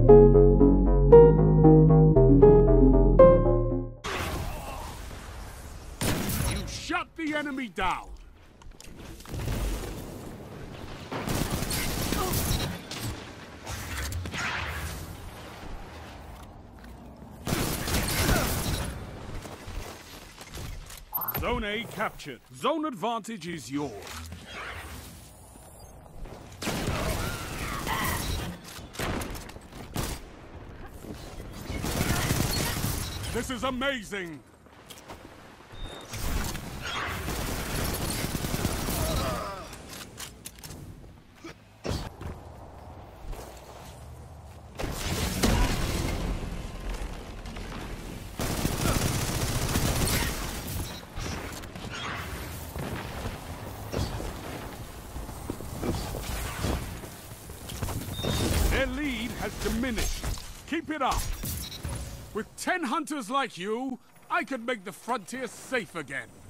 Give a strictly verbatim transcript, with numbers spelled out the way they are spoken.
You shut the enemy down. Zone A captured. Zone advantage is yours. This is amazing! Their lead has diminished. Keep it up. With ten hunters like you, I could make the frontier safe again.